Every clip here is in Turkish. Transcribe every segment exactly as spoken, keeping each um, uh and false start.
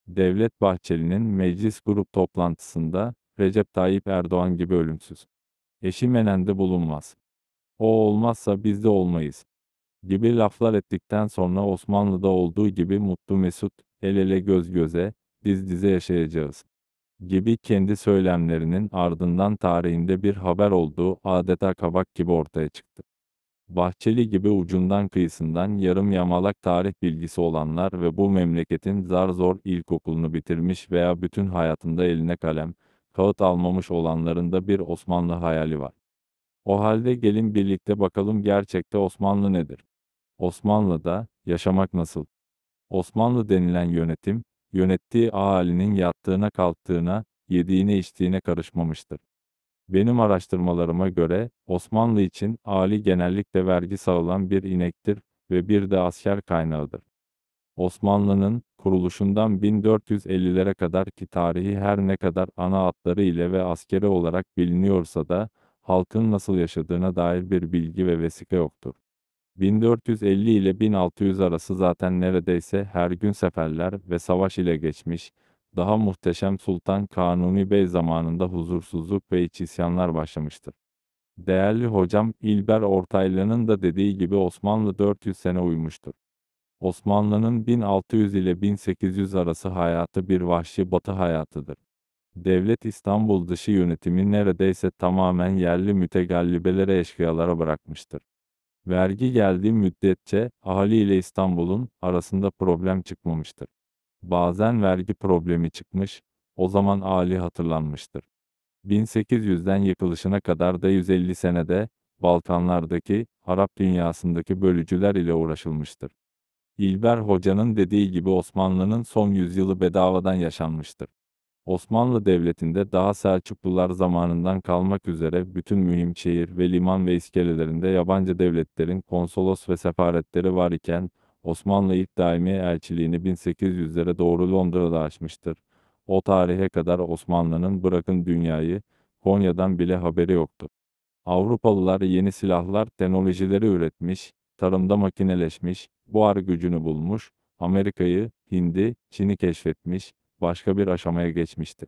Devlet Bahçeli'nin meclis grup toplantısında, Recep Tayyip Erdoğan gibi ölümsüz, eşimenen bulunmaz, o olmazsa biz de olmayız gibi laflar ettikten sonra Osmanlı'da olduğu gibi mutlu mesut, el ele göz göze, diz dize yaşayacağız gibi kendi söylemlerinin ardından tarihinde bir haber olduğu adeta kabak gibi ortaya çıktı. Bahçeli gibi ucundan kıyısından yarım yamalak tarih bilgisi olanlar ve bu memleketin zar zor ilkokulunu bitirmiş veya bütün hayatında eline kalem, kağıt almamış olanların da bir Osmanlı hayali var. O halde gelin birlikte bakalım gerçekte Osmanlı nedir? Osmanlı'da yaşamak nasıl? Osmanlı denilen yönetim, yönettiği ahalinin yattığına kalktığına, yediğine içtiğine karışmamıştır. Benim araştırmalarıma göre, Osmanlı için ali genellikle vergi sağlayan bir inektir ve bir de asker kaynağıdır. Osmanlı'nın kuruluşundan bin dört yüz ellilere kadar ki tarihi her ne kadar ana hatları ile ve askeri olarak biliniyorsa da, halkın nasıl yaşadığına dair bir bilgi ve vesika yoktur. bin dört yüz elli ile bin altı yüz arası zaten neredeyse her gün seferler ve savaş ile geçmiş, daha muhteşem Sultan Kanuni Bey zamanında huzursuzluk ve iç isyanlar başlamıştır. Değerli hocam İlber Ortaylı'nın da dediği gibi Osmanlı dört yüz sene uyumuştur. Osmanlı'nın bin altı yüz ile bin sekiz yüz arası hayatı bir vahşi batı hayatıdır. Devlet İstanbul dışı yönetimi neredeyse tamamen yerli mütegallibelere eşkıyalara bırakmıştır. Vergi geldiği müddetçe ahali ile İstanbul'un arasında problem çıkmamıştır. Bazen vergi problemi çıkmış, o zaman ahali hatırlanmıştır. bin sekiz yüzden yıkılışına kadar da yüz elli senede Balkanlardaki, Arap dünyasındaki bölücüler ile uğraşılmıştır. İlber Hoca'nın dediği gibi Osmanlı'nın son yüzyılı bedavadan yaşanmıştır. Osmanlı Devleti'nde daha Selçuklular zamanından kalmak üzere bütün mühim şehir ve liman ve iskelelerinde yabancı devletlerin konsolos ve sefaretleri var iken, Osmanlı ilk daimi elçiliğini bin sekiz yüzlere doğru Londra'da açmıştır. O tarihe kadar Osmanlı'nın bırakın dünyayı, Konya'dan bile haberi yoktu. Avrupalılar yeni silahlar, teknolojileri üretmiş, tarımda makineleşmiş, buhar gücünü bulmuş, Amerika'yı, Hind'i, Çin'i keşfetmiş, başka bir aşamaya geçmişti.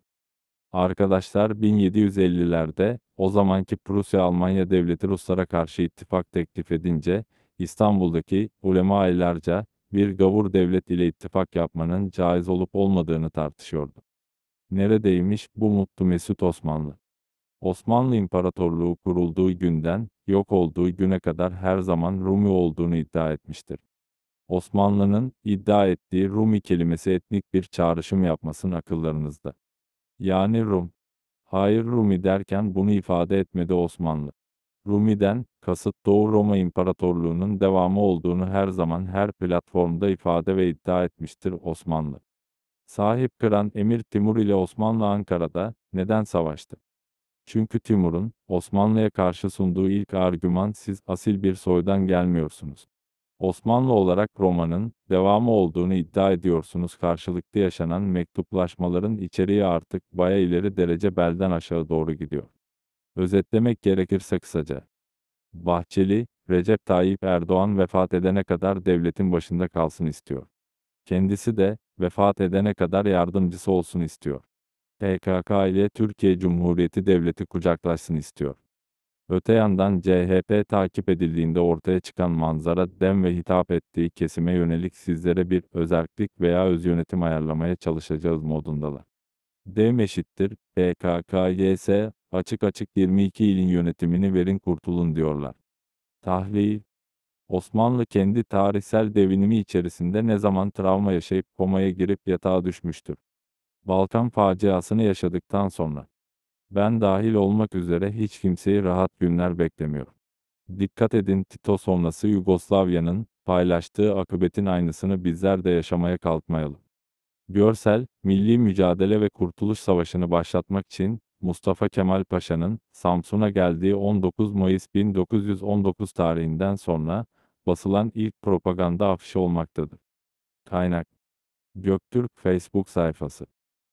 Arkadaşlar bin yedi yüz ellilerde, o zamanki Prusya-Almanya devleti Ruslara karşı ittifak teklif edince, İstanbul'daki ulemâ-i bir gavur devlet ile ittifak yapmanın caiz olup olmadığını tartışıyordu. Neredeymiş bu mutlu mesut Osmanlı? Osmanlı İmparatorluğu kurulduğu günden, yok olduğu güne kadar her zaman Rumi olduğunu iddia etmiştir. Osmanlı'nın iddia ettiği Rumi kelimesi etnik bir çağrışım yapmasın akıllarınızda. Yani Rum. Hayır Rumi derken bunu ifade etmedi Osmanlı. Rumi'den, kasıt Doğu Roma İmparatorluğu'nun devamı olduğunu her zaman her platformda ifade ve iddia etmiştir Osmanlı. Sahip Kıran Emir Timur ile Osmanlı Ankara'da, neden savaştı? Çünkü Timur'un, Osmanlı'ya karşı sunduğu ilk argüman siz asil bir soydan gelmiyorsunuz. Osmanlı olarak Roma'nın, devamı olduğunu iddia ediyorsunuz karşılıklı yaşanan mektuplaşmaların içeriği artık baya ileri derece belden aşağı doğru gidiyor. Özetlemek gerekirse kısaca. Bahçeli, Recep Tayyip Erdoğan vefat edene kadar devletin başında kalsın istiyor. Kendisi de, vefat edene kadar yardımcısı olsun istiyor. P K K ile Türkiye Cumhuriyeti Devleti kucaklaşsın istiyor. Öte yandan C H P takip edildiğinde ortaya çıkan manzara dem ve hitap ettiği kesime yönelik sizlere bir özerklik veya öz yönetim ayarlamaya çalışacağız modundalar. Dem eşittir, P K K Y S, açık açık yirmi iki ilin yönetimini verin kurtulun diyorlar. Tahlil, Osmanlı kendi tarihsel devinimi içerisinde ne zaman travma yaşayıp komaya girip yatağa düşmüştür? Balkan faciasını yaşadıktan sonra. Ben dahil olmak üzere hiç kimseyi rahat günler beklemiyor. Dikkat edin Tito sonrası Yugoslavya'nın paylaştığı akıbetin aynısını bizler de yaşamaya kalkmayalım. Görsel, milli mücadele ve kurtuluş savaşını başlatmak için Mustafa Kemal Paşa'nın Samsun'a geldiği on dokuz Mayıs bin dokuz yüz on dokuz tarihinden sonra basılan ilk propaganda afişi olmaktadır. Kaynak: Göktürk Facebook sayfası.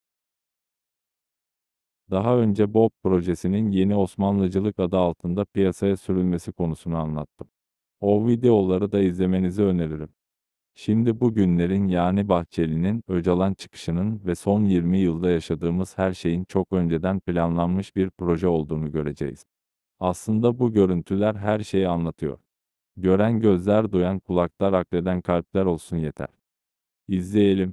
Daha önce B O P projesinin Yeni Osmanlıcılık adı altında piyasaya sürülmesi konusunu anlattım. O videoları da izlemenizi öneririm. Şimdi bu günlerin yani Bahçeli'nin, Öcalan çıkışının ve son yirmi yılda yaşadığımız her şeyin çok önceden planlanmış bir proje olduğunu göreceğiz. Aslında bu görüntüler her şeyi anlatıyor. Gören gözler, duyan kulaklar, akleden kalpler olsun yeter. İzleyelim.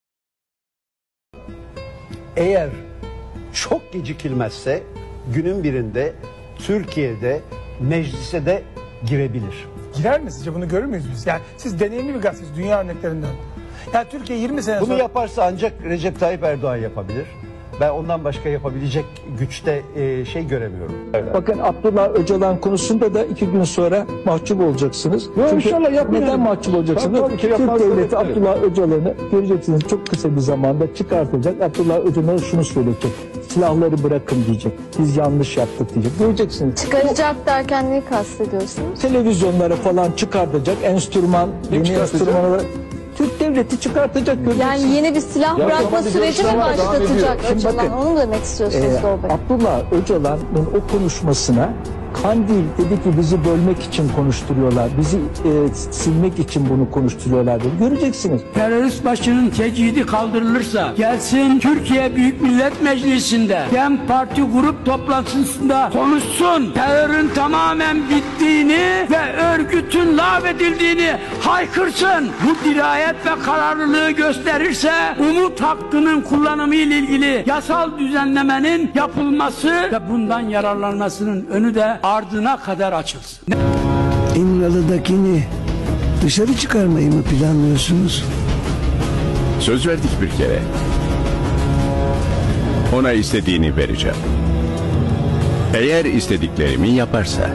Eğer çok gecikilmezse günün birinde Türkiye'de meclise de girebilir. Girer mi sizce? Bunu görür müyüz biz? Yani siz deneyimli bir gazeteci, dünya örneklerinden. Yani Türkiye yirmi sene Bunu sonra... yaparsa ancak Recep Tayyip Erdoğan yapabilir. Ben ondan başka yapabilecek güçte e, şey göremiyorum. Bakın Abdullah Öcalan konusunda da iki gün sonra mahcup olacaksınız. Yo, Çünkü inşallah yapmayalım. neden mahcup olacaksınız? Tabii, tabii, Türk yapmaz, devleti tabii. Abdullah Öcalan'ı göreceksiniz çok kısa bir zamanda çıkartacak. Abdullah Öcalan şunu söyleyecek. Silahları bırakın diyecek. Biz yanlış yaptık diyecek. Göreceksiniz. Çıkaracak derken neyi kastediyorsunuz? Televizyonlara falan çıkartacak. Enstrüman, yeni çıkartacak? enstrümanları Türk devleti çıkartacak. göreceksiniz. Yani yeni bir silah Ya, bırakma tamam, bir süreci mi görüşme var, devam başlatacak ediyor. Şimdi Öcalan? bakın, Onu mu demek istiyorsunuz Ee, Doğu Bey? Abdullah Öcalan'ın o konuşmasına Kandil dedi ki bizi bölmek için konuşturuyorlar. Bizi e, silmek için bunu konuşturuyorlar dedi. Göreceksiniz. Terörist başının tecidi kaldırılırsa gelsin Türkiye Büyük Millet Meclisi'nde DEM Parti grup toplantısında konuşsun. Terörün tamamen bittiğini ve örgütün lağvedildiğini haykırsın. Bu dirayet ve kararlılığı gösterirse umut hakkının kullanımı ile ilgili yasal düzenlemenin yapılması ve bundan yararlanmasının önü de ardına kadar açılsın. İmralı'dakini dışarı çıkarmayı mı planlıyorsunuz? Söz verdik bir kere. Ona istediğini vereceğim. Eğer istediklerimi yaparsa.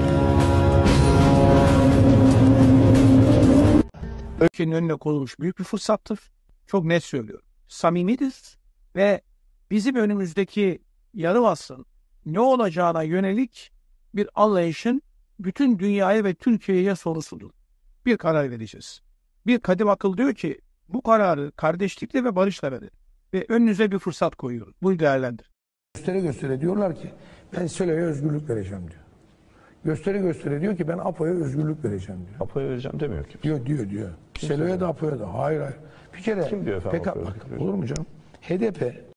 Ülkenin önüne konulmuş büyük bir fırsattır. Çok net söylüyorum. Samimidir ve bizim önümüzdeki yarım asrın ne olacağına yönelik bir anlayışın bütün dünyaya ve Türkiye'ye sorusudur. Bir karar vereceğiz. Bir kadim akıl diyor ki bu kararı kardeşlikle ve barışla verin. Ve önünüze bir fırsat koyuyoruz. Bunu değerlendir. Göstere göstere diyorlar ki ben SELO'ya özgürlük vereceğim diyor. Göstere göstere diyor ki ben APO'ya özgürlük vereceğim diyor. APO'ya vereceğim demiyor kimse. Diyor diyor diyor. SELO'ya da APO'ya da. Hayır hayır. Bir kere Kim diyor efendim P K K, APO'ya bak, özgürlük olur mu canım? H D P